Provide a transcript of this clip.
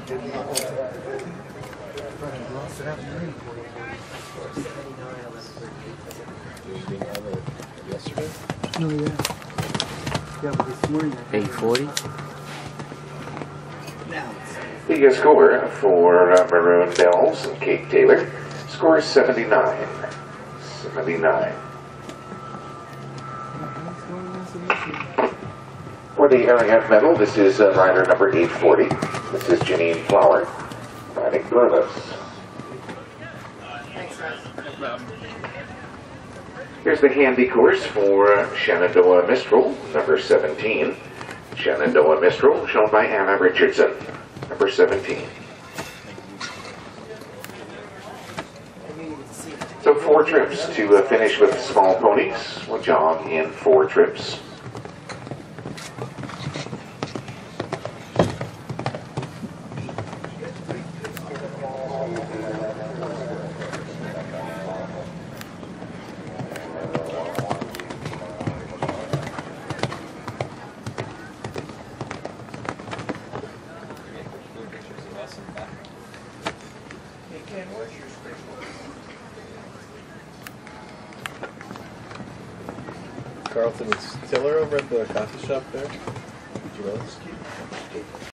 Yesterday? Oh, yeah. Yeah, but this morning. 840. The score for Maroon Bells and Kate Taylor. Score is 79. 79. For the Ariat Medal, this is rider number 840. This is JEANNINE Flower, riding PERLAS. Here's the handy course for Shenandoah Mistral, number 17. Shenandoah Mistral, shown by Anna Richardson, number 17. So 4 trips to finish with small ponies. We'll jog in 4 trips. Carlton, is Tiller over at the coffee shop there? Did you notice?